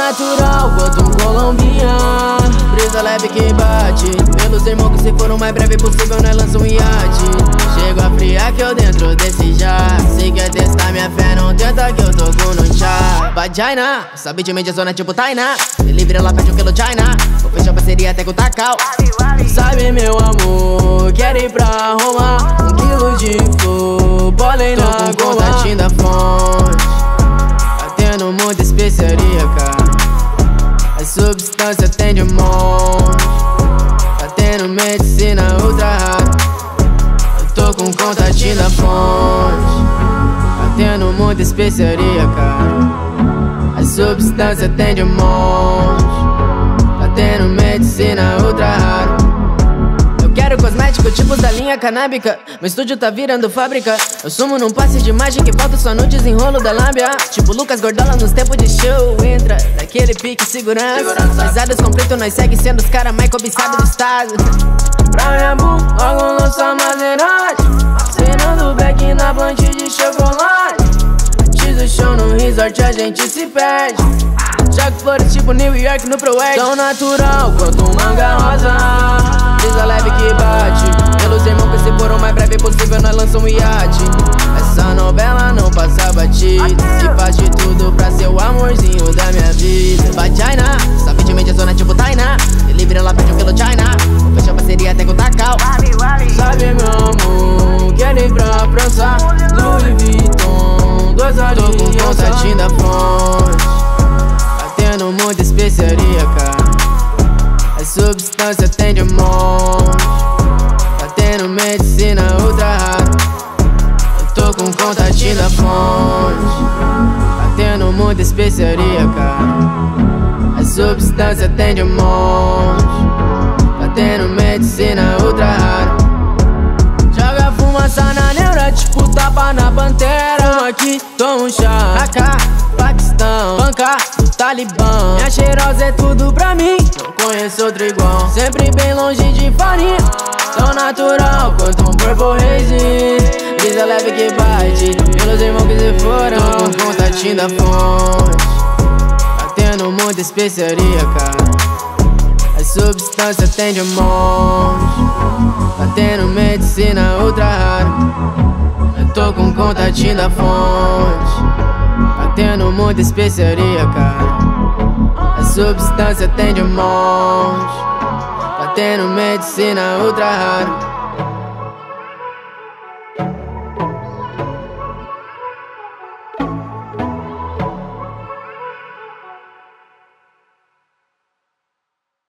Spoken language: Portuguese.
natural quanto um Colombinha. Brisa leve que bate pelos irmãos que se for o mais breve possível nós lança um iate. Chego a friar que eu dentro desse já. Se quer testar minha fé não tenta que eu tô com no chá. Vagina, sabe de mídia zona tipo Tainá. Delivery ela pede um quilo China. Vou fechar parceria até com o Tacal. Sabe meu amor, quero ir pra Roma. 1 quilo de flor, pólen na goma. Contatinho da fonte, tá tendo muita especiaria, cara. A substância tem de monte, tá tendo medicina ultra rara. Eu tô com contatinho da fonte, tá tendo muita especiaria, cara. A substância tem de monte, tá tendo medicina ultra rara. Quero cosmético tipos da linha canábica. Meu estúdio tá virando fábrica. Eu sumo num passe de imagem que falta só no desenrolo da lábia. Tipo Lucas Gordola nos tempos de show. Entra daquele pique segurança. Pesados completo, nós segue sendo os caras mais cobiçados do estado. Pra minha bu, logo lança Maserati. Cenando back na plante de chocolate. Antes do show no resort a gente se perde. Jogo flores tipo New York no Proeste. Tão natural quanto um manga rosa. Brisa leve que bate pelos irmãos que se for o mais breve possível nós lança um iate. Essa novela não passa batida. Se faz de tudo pra ser o amorzinho da minha vida. Vagina, sabe de mídia zona tipo Tainá. Delivery ela pede um quilo China. Vou fechar parceria até com o Tacal. Sabe meu amor, quero ir pra França. Louis Vuitton, 2 alianças. Tô com contatinho da fonte, tá tendo muita especiaria, cara. A substância tem de monte, tá tendo medicina ultra rara. Eu tô com contatinho da fonte, tá tendo muita especiaria, cara. A substância tem de monte, tá tendo medicina ultra rara. Joga fumaça na neura, tipo tapa na pantera. Toma aqui, toma um chá. Acá, Paquistão, banca do Talibã. Minha cheirosa é tudo pra mim, não conheço outro igual. Sempre bem longe de farinha, tão natural quanto um purple haze. Brisa leve que bate pelos irmãos que se foram. Tô com contatinho da fonte, tá tendo muita especiaria, cara. A substância tem de monte, tá tendo medicina ultra rara. Eu tô com contatinho da fonte, tá tendo muita especiaria, cara. A substância tem de monte, tá tendo medicina ultra rara.